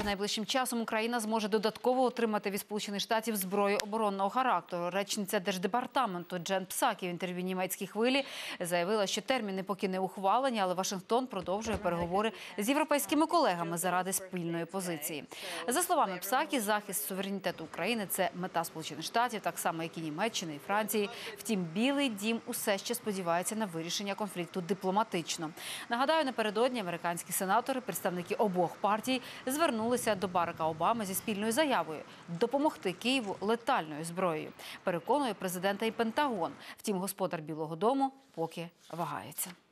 найближчим часом Україна зможе додатково отримати від Сполучених Штатів зброю оборонного характеру. Речниця Держдепартаменту Джен Псакі в інтерв'ю «Німецькій хвилі» заявила, що терміни поки не ухвалені, але Вашингтон продовжує переговори з європейськими колегами заради спільної позиції. За словами Псакі, захист суверенітету України – це мета Сполучених Штатів, так само, як і Німеччини і Франції. Втім, Білий дім усе ще сподівається на вирішення конфлікту дипломатично. Нагадаю, напередодні американські сенатори, представники обох партій, звернулися до Барака Обами зі спільною заявою – допомогти Києву летальною зброєю. Переконує президента і Пентагон. Втім, господар Білого дому поки вагається.